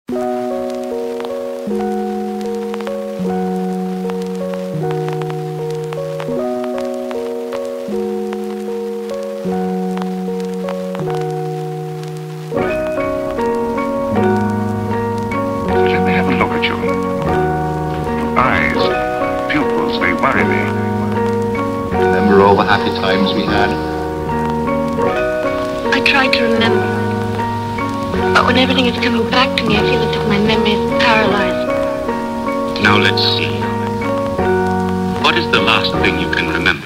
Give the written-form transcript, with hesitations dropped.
Let me have a look at you. Eyes, pupils, they worry me. Remember all the happy times we had? I try to remember, but when everything is coming back to me, I feel as if my memory is paralyzed. Now let's see. What is the last thing you can remember?